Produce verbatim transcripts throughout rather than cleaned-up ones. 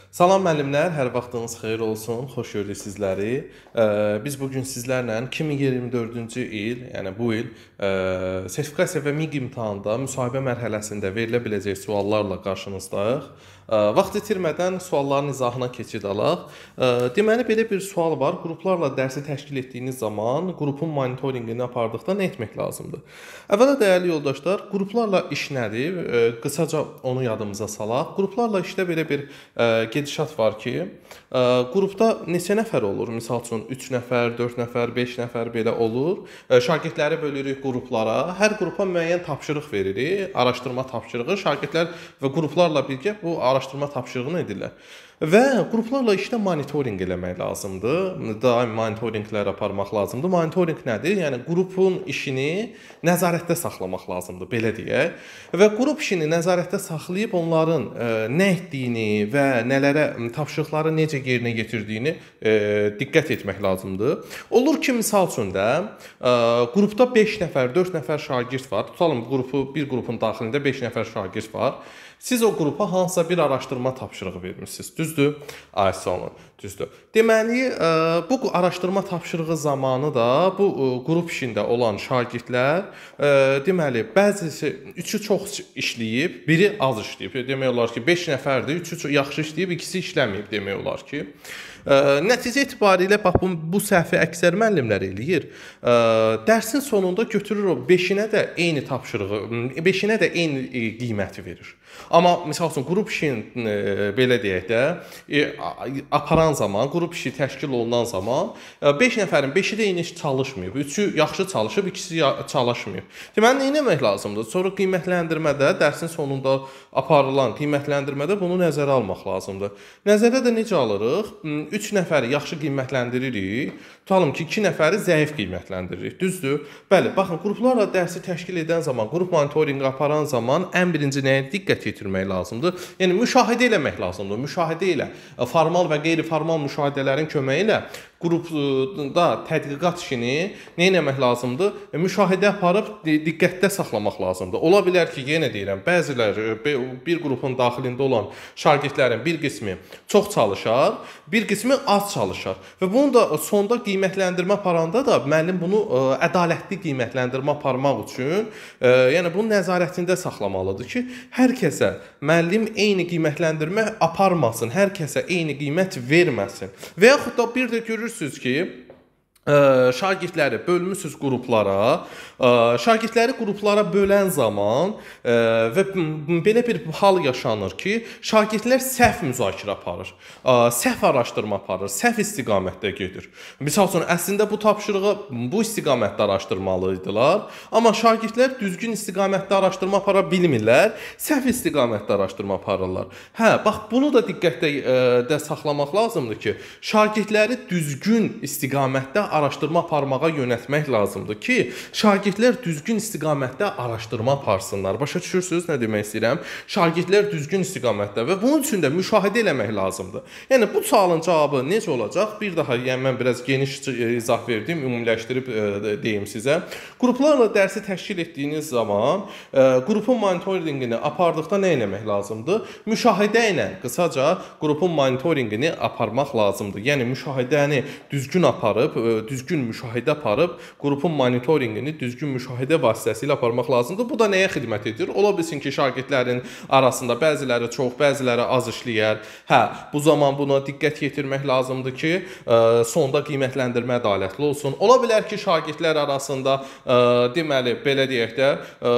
Salam müəllimlər, hər vaxtınız xeyir olsun. Xoş gördük sizləri. Ə, Biz bu gün sizlərlə iki min iyirmi dördüncü il, yəni bu il ə, sertifikasiya və MİQ imtahanında müsahibə mərhələsində verilə biləcək suallarla qarşınızdayıq. Ə, Vaxt itirmədən sualların izahına keçid alaq. Ə, Deməli belə bir sual var. Qruplarla dərsi təşkil etdiyiniz zaman qrupun monitorinqini apardıqda nə etmək lazımdır? Əvvəla dəyərli yoldaşlar, qruplarla iş nədir? Ə, Qısaca onu yadımıza salaq. Qruplarla işdə belə bir ə, gedişat var ki, ə, qrupda neçə nəfər olur? Məsəl üçün üç nəfər, dörd nəfər, beş nəfər belə olur. Ə, Şagirdləri bölürük qruplara. Hər qrupa müəyyən tapşırıq veririk, araşdırma tapşırığı. Şagirdlər və qruplarla birgə bu araşdırma tapşırığını edirlər. Və qruplarla işdə monitorinq eləmək lazımdır. Daim monitorinqlər aparmaq lazımdır. Monitorinq nədir? Yəni qrupun işini nəzarətdə saxlamaq lazımdır, belə deyək. Və qrup işini nəzarətdə saxlayıb onların ə, nə etdiyini və nələrə tapşırıqları necə yerinə yetirdiyini ə, diqqət etmək lazımdır. Olur ki, misal üçün də ə, qrupda beş nəfər, dörd nəfər şagird var. Tutalım qrupu bir qrupun daxilində beş nəfər şagird var. Siz o qrupa hansısa bir araşdırma tapşırığı vermisiniz. Düzdür? Ay sağ olun. Düzdür. Deməli, bu araşdırma tapşırığı zamanı da bu qrup işində olan şagirdlər, deməli, bəzisi üçü çox işləyib, biri az işləyib. Demək olar ki, beş nəfərdir, üçü yaxşı işləyib, ikisi işləməyib demək olar ki. Nəticə etibarilə bax bu, bu səhvi əksər müəllimlər eləyir. Dərsin sonunda götürür o beşinə də eyni tapşırığı, beşinə də eyni qiyməti verir. Amma məsəl üçün qrup işini belə deyək də aparan zaman, qrup işi təşkil olunan zaman beş nəfərin beşi də eyni çalışmayıb. Üçü yaxşı çalışıb, ikisi çalışmayıb. Deməli, nə etmək lazımdır? Sonra qiymətləndirmədə, dərsin sonunda aparılan qiymətləndirmədə bunu nəzərə almaq lazımdır. Nəzərə də necə alırıq? üç nəfəri yaxşı qiymətləndiririk. Tutalım ki, iki nəfəri zəif qiymətləndiririk. Düzdür? Bəli, baxın, qruplarla dərsi təşkil edən zaman, qrup monitorinqi aparan zaman ən birinci nəyə diqqət yetirmək lazımdır? Yəni müşahidə eləmək lazımdır. Müşahidə ilə, formal və qeyri-formal müşahidələrin köməyi ilə qrupda tədqiqat işini nə etmək lazımdır? Müşahidə aparıb diqqətdə saxlamaq lazımdır. Ola bilər ki, yenə deyirəm, bəziləri bir qrupun daxilində olan şagirdlərin bir qismi çox çalışar, bir qismi az çalışar. Və bunu da sonda qiymətləndirmə aparanda da müəllim bunu ədalətli qiymətləndirmə aparmaq üçün, yəni bunun nəzarətində saxlamalıdır ki, hər kəsə müəllim eyni qiymətləndirmə aparmasın, hər kəsə eyni qiymət verməsin. Və yaxud da bir də görürsünüz ki, şagirdləri bölmüsünüz qruplara, şagirdləri qruplara bölən zaman və belə bir hal yaşanır ki, şagirdlər səhv müzakirə aparır, səhv araşdırma aparır, səhv istiqamətdə gedir. Misal üçün, əslində bu tapşırığı bu istiqamətdə araşdırmalıydılar, amma şagirdlər düzgün istiqamətdə araşdırma apara bilmirlər, səhv istiqamətdə araşdırma aparırlar. Hə, bax, bunu da diqqətdə də saxlamaq lazımdır ki, şagirdləri düzgün istiqamətdə araşdırma aparmağa yönəltmək lazımdır ki, şagirdlər düzgün istiqamətdə araşdırma aparsınlar. Başa düşürsünüz nə demək istəyirəm? Şagirdlər düzgün istiqamətdə və bunun üçün də müşahidə eləmək lazımdır. Yəni bu sualın cavabı necə olacaq? Bir daha, yəni mən biraz geniş izah verdim, ümumiləşdirib deyim sizə. Qruplarla dərsi təşkil etdiyiniz zaman qrupun monitorinqini apardıqda nə etmək lazımdır? Müşahidə ilə qısaca qrupun monitorinqini aparmaq lazımdır. Yəni müşahidəni düzgün aparıb düzgün müşahidə aparıb, qrupun monitorinqini düzgün müşahidə vasitəsilə aparmaq lazımdır. Bu da nəyə xidmət edir? Ola bilsin ki, şagirdlərin arasında bəziləri çox, bəziləri az işləyər. Hə, bu zaman buna diqqət yetirmək lazımdır ki, sonda qiymətləndirmə ədalətli olsun. Ola bilər ki, şagirdlər arasında deməli, belə deyək də,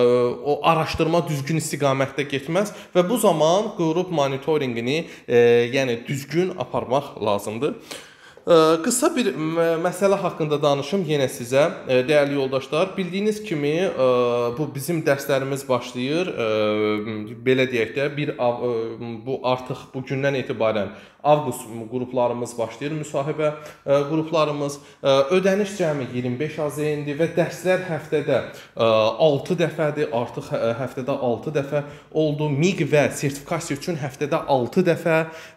o araşdırma düzgün istiqamətdə getməz və bu zaman qrup monitorinqini yəni düzgün aparmaq lazımdır. Qısa bir məsələ haqqında danışım yenə sizə, dəyərli yoldaşlar. Bildiyiniz kimi, bu bizim dərslərimiz başlayır, belə deyək də, bir, bu artıq bugündən etibarən avqust qruplarımız başlayır, müsahibə qruplarımız. Ödəniş cəmi iyirmi beş A Z N-dir və dərslər həftədə altı dəfədir, artıq həftədə altı dəfə oldu. MİQ və sertifikasiya üçün həftədə altı dəfə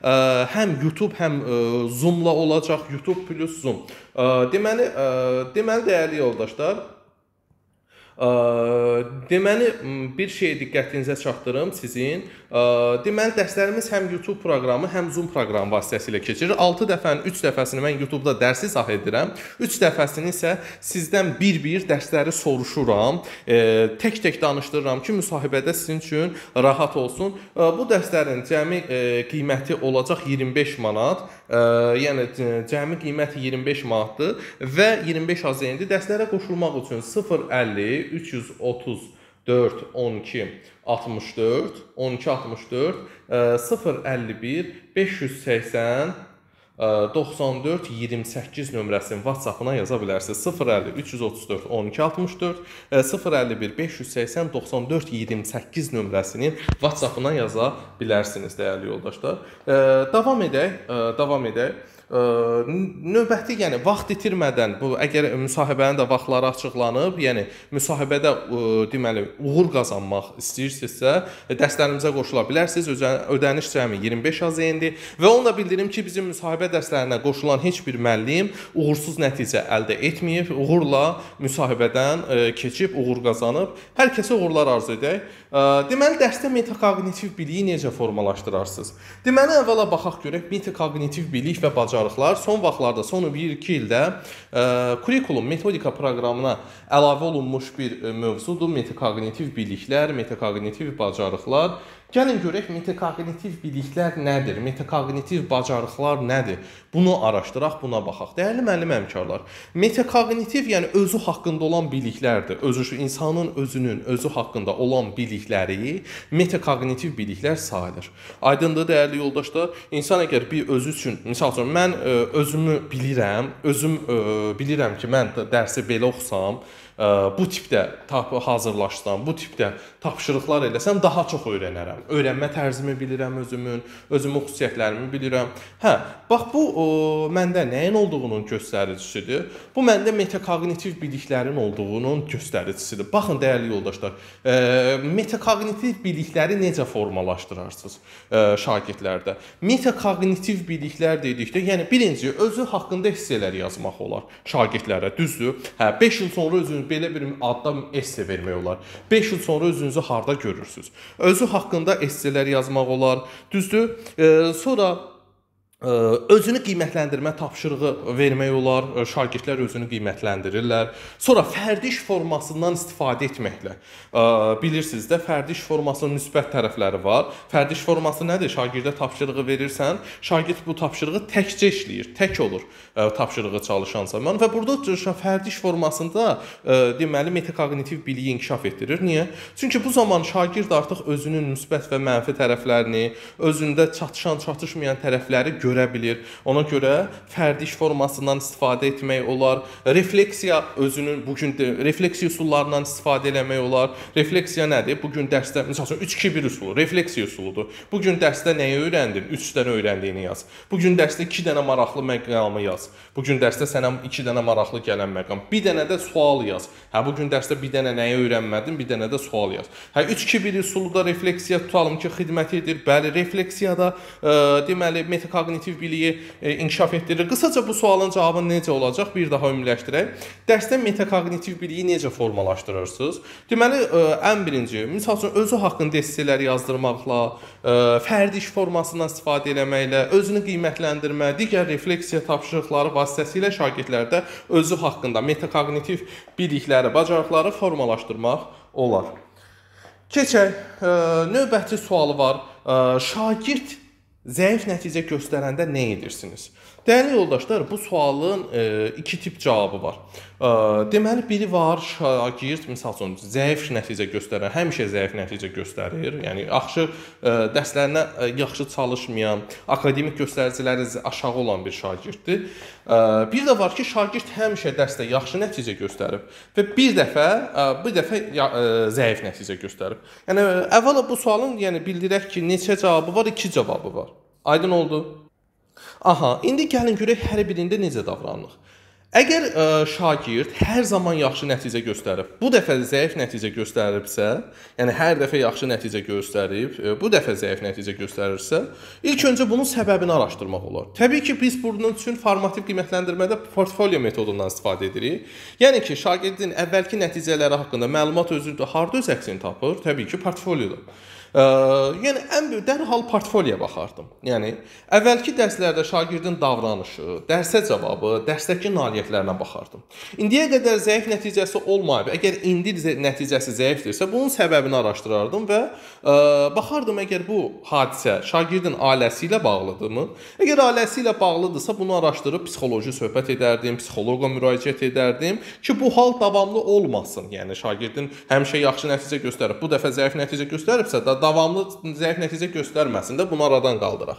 həm YouTube, həm Zoom-la olacaq, YouTube plus Zoom. Deməli, deməli dəyərli yoldaşlar, Deməli, bir şeyi diqqətinizə çatdırım sizin. Deməli, dərslərimiz həm YouTube proqramı, həm Zoom proqramı vasitəsilə keçirir. altı dəfənin üç dəfəsini mən YouTube-da dərs izah edirəm. üç dəfəsini isə sizdən bir-bir dərsləri soruşuram. Tək-tək danışdırıram ki, müsahibədə sizin üçün rahat olsun. Bu dərslərin cəmi qiyməti olacaq iyirmi beş manat. Yəni cəmi qiyməti iyirmi beş manatdır və iyirmi beş A Z N-dir. Dərslərə qoşulmaq üçün sıfır əlli üç yüz otuz dörd on iki altmış dörd on iki altmış dörd sıfır əlli bir beş yüz səksən doxsan dörd iyirmi səkkiz nömrəsinin WhatsApp-ına yaza bilərsiniz. sıfır əlli üç yüz otuz dörd on iki altmış dörd sıfır əlli bir beş yüz səksən doxsan dörd iyirmi səkkiz nömrəsinin WhatsApp-ına yaza bilərsiniz dəyərli yoldaşlar. Davam edək, davam edək. Növbəti, yəni vaxt itirmədən bu əgər müsahibənin də vaxtları açıqlanıb, yəni müsahibədə deməli uğur qazanmaq istəyirsinizsə, dərslərimizə qoşula bilərsiniz. Ödəniş cəmi iyirmi beş A Z N-dir və onu da bildirim ki, bizim müsahibə dərslərinə qoşulan heç bir müəllim uğursuz nəticə əldə etməyib, uğurla müsahibədən keçib, uğur qazanıb. Hər kəsə uğurlar arzu edək. Deməli, dərsdə metakognitiv biliyi necə formalaşdırarsınız? Deməli, əvvəla baxaq görək metakognitiv bilik və bacarıqlar son vaxtlarda, son bir iki ildə kurikulum metodika proqramına əlavə olunmuş bir mövzudur. Metakognitiv biliklər, metakognitiv bacarıqlar. Gəlin görək metakognitiv biliklər nədir? Metakognitiv bacarıqlar nədir? Bunu araşdıraq, buna baxaq. Dəyərli müəllim həmkarlar, metakognitiv yəni özü haqqında olan biliklərdir. Özü insanın özünün özü haqqında olan bilikləri metakognitiv biliklər sayılır. Aydındır dəyərli yoldaşlar? İnsan əgər bir özü üçün, məsəl üçün mən özümü bilirəm, özüm bilirəm ki, mən dərsi belə oxusam, bu tipdə hazırlaşsam, bu tipdə tapşırıqlar eləsəm daha çox öyrənərəm. Öyrənmə tərzimi bilirəm özümün, özümün xüsusiyyətlərimi bilirəm. Hə, bax bu o, məndə nəyin olduğunun göstəricisidir. Bu məndə metakognitiv biliklərin olduğunun göstəricisidir. Baxın dəyərli yoldaşlar, e, metakognitiv bilikləri necə formalaşdırarsınız e, şagirdlərdə? Metakognitiv biliklər dedikdə, yəni birinci özü haqqında esselər yazmaq olar şagirdlərə, düzdür? Hə, beş il sonra özünüz belə bir adda esse vermək olar. beş il sonra özünüzü harda görürsünüz? Özü haqqında esselər yazmaq olar, düzdür? E, sonra özünü qiymətləndirmə tapşırığı vermək olar, şagirdlər özünü qiymətləndirirlər. Sonra fərdi iş formasından istifadə etməklə. Bilirsiniz də, fərdi iş formasının müsbət tərəfləri var. Fərdi iş forması nədir? Şagirdə tapşırığı verirsən, şagird bu tapşırığı təkcə işləyir, tək olur tapşırığı çalışan zaman və burada fərdi iş formasında deməli metakognitiv biliyi inkişaf etdirir. Niyə? Çünki bu zaman şagird artıq özünün müsbət və mənfi tərəflərini, özündə çatışan, çatışmayan tərəfləri görə bilir. Ona görə fərdi iş formasından istifadə etmək olar. Refleksiya özünün bugün refleksiya üsullarından istifadə etmək olar. Refleksiya nədir? Bu gün dərsdə məsələn üç iki bir üsulu, refleksiya üsuludur. Bu gün dərsdə nəyi öyrəndin? üç dənə öyrəndiyini yaz. Bu gün dərsdə iki dənə maraqlı məqamı yaz. Bu gün dərsdə sənə iki dənə maraqlı gələn məqam. Bir dənə də sual yaz. Hə bu gün dərsdə bir dənə nəyi öyrənmədin? Bir dənə də sual yaz. Hə üç iki bir üsuluda refleksiya tutalım ki, xidmət edir. Bəli, refleksiyada e, deməli metakognitiv biliyi e, inkişaf etdirir. Qısaca bu sualın cavabı necə olacaq? Bir daha ümumiləşdirək. Dərsdə metakognitiv biliyi necə formalaşdırırsınız? Deməli, e, ən birinci, misal üçün özü haqqında esselər yazdırmaqla, e, fərdi iş formasından istifadə etməklə, özünü qiymətləndirmə, digər refleksiya tapşırıqları vasitəsilə şagirdlərdə özü haqqında metakognitiv bilikləri, bacarıqları formalaşdırmaq olar. Keçək, e, növbəti sualı var. E, şagird zəif nəticə göstərəndə nə edirsiniz? Dəyərli yoldaşlar, bu sualın e, iki tip cavabı var. E, deməli, biri var, şagird, misal üçün, zəif nəticə göstərən, həmişə zəif nəticə göstərir. Yəni, yaxşı, e, dərslərinə e, yaxşı çalışmayan, akademik göstəriciləri aşağı olan bir şagirddir. E, bir də var ki, şagird həmişə dərsdə yaxşı nəticə göstərib və bir dəfə, e, bir dəfə ya, e, zəif nəticə göstərib. Yəni, əvvəla bu sualın yəni, bildirək ki, neçə cavabı var, iki cavabı var. Aydın oldu? Aha, indi gəlin görək hər birində necə davranırıq. Əgər ə, şagird hər zaman yaxşı nəticə göstərib, bu dəfə zəif nəticə göstəribsə, yəni hər dəfə yaxşı nəticə göstərib, ə, bu dəfə zəif nəticə göstərirsə, ilk öncə bunun səbəbini araşdırmaq olar. Təbii ki, biz bunun üçün formativ qiymətləndirmədə portfolio metodundan istifadə edirik. Yəni ki, şagirdin əvvəlki nəticələri haqqında məlumat özüdür, harda öz əksini tapır? Təbii ki, portfolioda. Ə, yəni ən böyük dərhal portfolyoya baxardım. Yəni əvvəlki dərslərdə şagirdin davranışı, dərsə cavabı, dərsdəki nailiyyətlərinə baxardım. İndiyə qədər zəif nəticəsi olmayıb. Əgər indi nəticəsi zəifdirsə, bunun səbəbini araşdırardım və ə, baxardım əgər bu hadisə şagirdin ailəsi ilə bağlıdırmı? Əgər ailəsi ilə bağlıdırsa, bunu araşdırıb psixoloji söhbət edərdim, psixoloqa müraciət edərdim ki, bu hal davamlı olmasın. Yəni şagirdin həmişə yaxşı nəticə göstərib, bu dəfə zəif nəticə göstəribsə də davamlı zəif nəticə göstərməsin də, bunu aradan qaldıraq.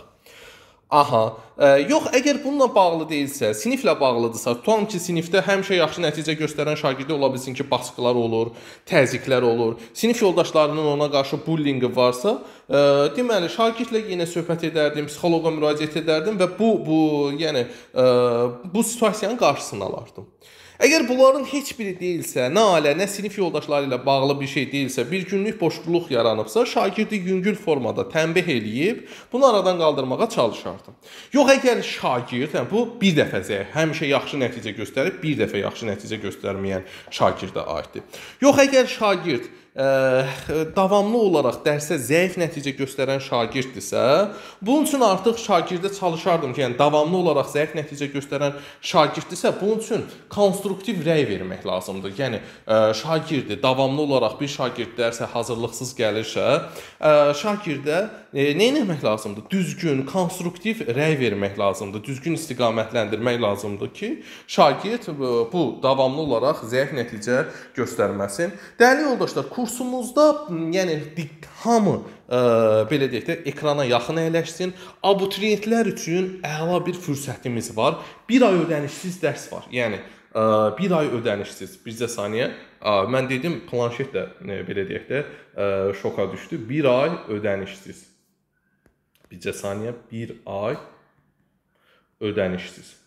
Aha, e, yox, əgər bununla bağlı deyilsə, siniflə bağlıdırsa, tutalım ki, sinifdə həmişə yaxşı nəticə göstərən şagirdə ola bilsin ki, baskılar olur, təzyiqlər olur, sinif yoldaşlarının ona qarşı bullyingi varsa, e, deməli, şagirdlə yenə söhbət edərdim, psixoloqa müraciət edərdim və bu, bu, yəni, e, bu situasiyanın qarşısını alardım. Əgər bunların heç biri deyilsə, nə ailə, nə sinif yoldaşları ilə bağlı bir şey deyilsə, bir günlük boşluq yaranıbsa, şagirdi yüngül formada tənbih eləyib, bunu aradan qaldırmağa çalışardım. Yox, əgər şagird, yəni bu bir dəfə zəif, həmişə yaxşı nəticə göstərib, bir dəfə yaxşı nəticə göstərməyən şagirdə aiddir. Yox, əgər şagird ə, davamlı olaraq dərsə zəif nəticə göstərən şagirddirsə, bunun üçün artıq şagirdə çalışardım ki, yəni davamlı olaraq zəif nəticə göstərən şagirddirsə, bunun üçün konstruktiv rəy vermək lazımdır. Yəni ə, şagirdi davamlı olaraq bir şagird dərsə hazırlıqsız gəlirsə, ə, şagirdə ə, nə etmək lazımdır? Düzgün, konstruktiv rəy vermək lazımdır. Düzgün istiqamətləndirmək lazımdır ki, şagird bu davamlı olaraq zəif nəticə göstərməsin. Dəyərli yoldaşlar, kursumuzda, yəni hamı ə, belə deyək də ekrana yaxın əyləşsin. Abituriyentlər üçün əla bir fürsətimiz var. Bir ay ödənişsiz dərs var. Yəni ə, bir ay ödənişsiz. Bircə saniyə. Ə, mən dedim planşet də ə, belə deyək də ə, şoka düşdü. Bir ay ödənişsiz. Bircə saniyə. Bir ay ödənişsiz.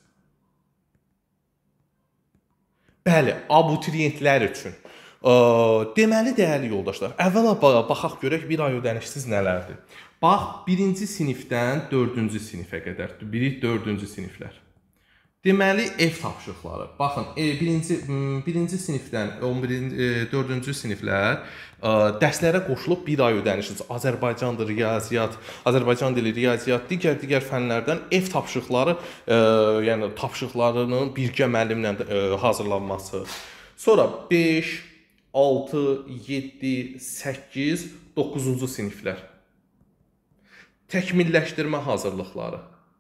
Bəli, abituriyentlər üçün. Ə, deməli, dəyərli yoldaşlar, əvvəla baxaq görək bir ay ödənişsiz nələrdir. Bax, birinci sinifdən dördüncü sinifə qədər, biri dördüncü siniflər. Deməli, ev tapşırıqları. Baxın, e, birinci, birinci sinifdən on birinci, dördüncü siniflər ə, dərslərə qoşulub bir ay ödənişsiz. Azərbaycandır, riyaziyyat, Azərbaycan dili, riyaziyyat, digər-digər fənlərdən ev tapşırıqları, ə, yəni tapşırıqlarının birgə müəllimlə ə, hazırlanması. Sonra beş, altı, yeddi, səkkiz, doqquzuncu siniflər. Təkmilləşdirmə hazırlıqları.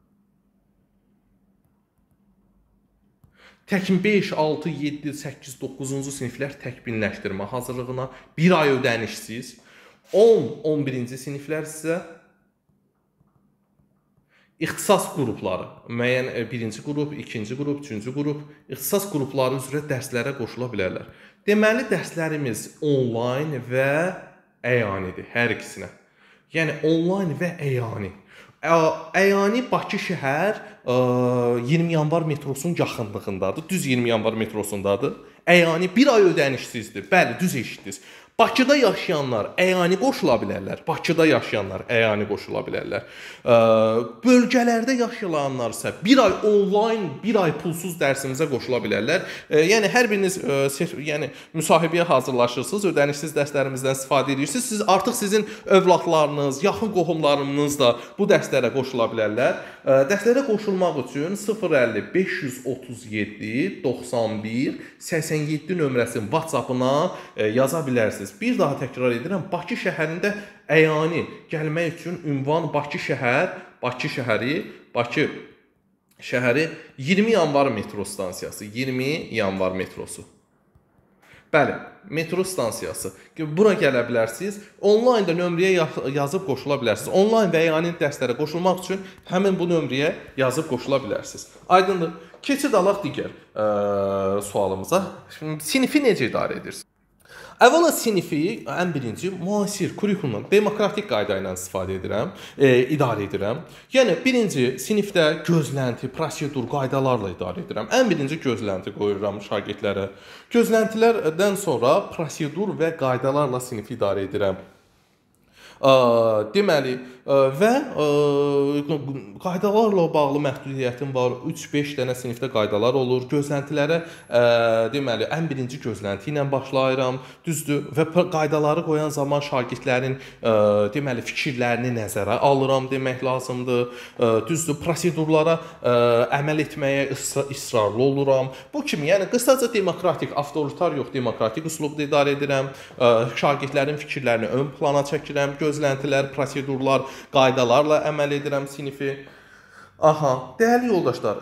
Təkin beş, altı, yeddi, səkkiz, doqquzuncu siniflər təkmilləşdirmə hazırlığına bir ay ödənişsiz. on, on birinci siniflər isə İxtisas qrupları, müəyyən birinci qrup, ikinci qrup, üçüncü qrup, ixtisas qrupları üzrə dərslərə qoşula bilərlər. Deməli, dərslərimiz onlayn və əyanidir, hər ikisinə. Yəni, onlayn və əyani. Əyani Bakı şəhər iyirmi yanvar metrosunun yaxınlığındadır, düz iyirmi yanvar metrosundadır. Əyani bir ay ödənişsizdir, bəli, düz eşitdiniz. Bakıda yaşayanlar əyani qoşula bilərlər. Bakıda yaşayanlar əyani qoşula bilərlər. Ə, bölgələrdə yaşayanlar isə bir ay onlayn, bir ay pulsuz dərsimizə qoşula bilərlər. Ə, yəni hər biriniz ə, yəni müsahibəyə hazırlaşırsınız, ödənişsiz dərslərimizdən istifadə edirsiniz. Siz artıq sizin övladlarınız, yaxın qohumlarınız da bu dərslərə qoşula bilərlər. Ə, dərslərə qoşulmaq üçün sıfır əlli beş yüz otuz yeddi doxsan bir səksən yeddi nömrəsinin WhatsApp-ına ə, yaza bilərsiniz. Bir daha təkrar edirəm, Bakı şəhərində əyani gəlmək üçün ünvan Bakı şəhər, Bakı şəhəri, Bakı şəhəri iyirmi yanvar metro stansiyası, iyirmi yanvar metrosu. Bəli, metro stansiyası. Bura gələ bilərsiniz. Onlayn da nömrəyə yazıb qoşula bilərsiniz. Onlayn və əyani dərslərə qoşulmaq üçün həmin bu nömrəyə yazıb qoşula bilərsiniz. Aydındır. Keçid alaq digər ə, sualımıza. Şimdi, sinifi necə idarə edirsiniz? Əvvəla sinifi ən birinci müasir kurikulumdan, demokratik qayda ilə istifadə edirəm, e, idarə edirəm. Yəni birinci sinifdə gözlənti, prosedur, qaydalarla idarə edirəm. Ən birinci gözlənti qoyuram şagirdlərə. Gözləntilərdən sonra prosedur və qaydalarla sinifi idarə edirəm. Ə, deməli ə, və ə, qaydalarla bağlı məhdudiyyətim var. üç beş dənə sinifdə qaydalar olur. Gözləntilərə ə, deməli ən birinci gözlənti ilə başlayıram. Düzdür? Və qaydaları qoyan zaman şagirdlərin ə, deməli fikirlərini nəzərə alıram demək lazımdır. Ə, düzdür? Prosedurlara ə, əməl etməyə isra israrlı oluram. Bu kimi, yəni qısaca demokratik, avtoritar yox, demokratik üslubda idarə edirəm. Ə, şagirdlərin fikirlərini ön plana çəkirəm. Gözləntilər, prosedurlar, qaydalarla əməl edirəm sinifi. Aha, dəyərli yoldaşlar,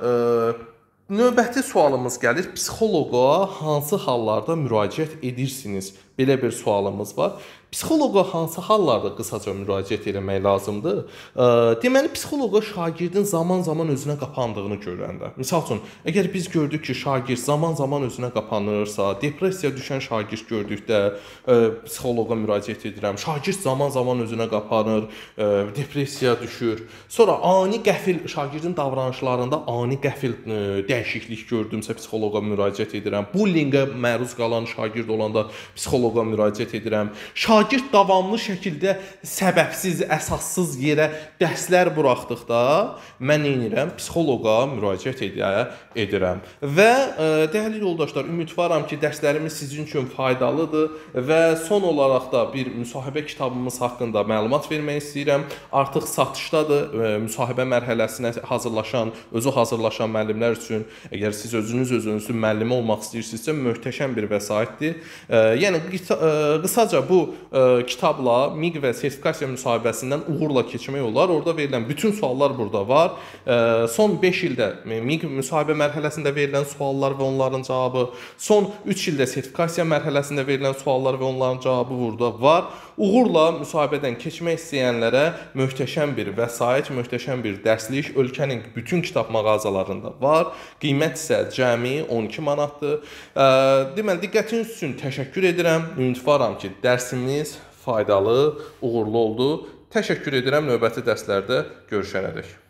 ə, növbəti sualımız gəlir. Psixoloqa hansı hallarda müraciət edirsiniz? Belə bir sualımız var. Psixoloqa hansı hallarda qısaca müraciət etmək lazımdır? Ə, deməli, psixoloqa şagirdin zaman-zaman özünə qapandığını görəndə. Misal üçün, əgər biz gördük ki, şagird zaman-zaman özünə qapanırsa, depressiyaya düşən şagird gördükdə ə, psixoloqa müraciət edirəm. Şagird zaman-zaman özünə qapanır, ə, depressiyaya düşür. Sonra ani qəfil şagirdin davranışlarında ani qəfil ə, dəyişiklik gördümsə psixoloqa müraciət edirəm. Bullyingə məruz qalan şagird olanda psixoloqa müraciət edirəm. Şagird davamlı şəkildə səbəbsiz, əsassız yerə dərslər buraxdıqda mən nə edirəm? Psixoloqa müraciət edə, edirəm. Və ə, dəyərli yoldaşlar, ümidvaram ki, dərslərimiz sizin üçün faydalıdır və son olaraq da bir müsahibə kitabımız haqqında məlumat vermək istəyirəm. Artıq satışdadır. Ə, müsahibə mərhələsinə hazırlaşan, özü hazırlaşan müəllimlər üçün, əgər siz özünüz özünüzün müəllimi olmaq istəyirsinizsə, möhtəşəm bir vəsaitdir. Ə, yəni qısaca bu ə, kitabla M İ Q və sertifikasiya müsahibəsindən uğurla keçmək olar. Orada verilən bütün suallar burada var. Ə, son beş ildə M İ Q müsahibə mərhələsində verilən suallar və onların cavabı, son üç ildə sertifikasiya mərhələsində verilən suallar və onların cavabı burada var. Uğurla müsahibədən keçmək istəyənlərə möhtəşəm bir vəsait, möhtəşəm bir dərslik ölkənin bütün kitab mağazalarında var. Qiymət isə cəmi on iki manatdır. Ə, deməli, diqqətiniz üçün təşəkkür edirəm. Ümidvaram ki, dərsimiz faydalı, uğurlu oldu. Təşəkkür edirəm. Növbəti dərslərdə görüşənədək.